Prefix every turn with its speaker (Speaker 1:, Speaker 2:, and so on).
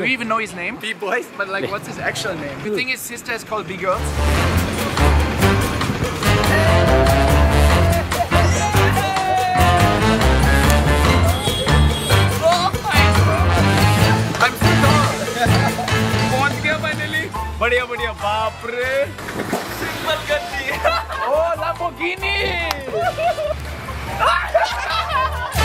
Speaker 1: you even know his name?
Speaker 2: Bboys?
Speaker 1: But like, what's his actual name? You think his sister is called B-Girls? I'm so tall. पहुंच गया finally. बढ़िया बढ़िया बाप रे. Simple कर दी. Oh, Lamborghini.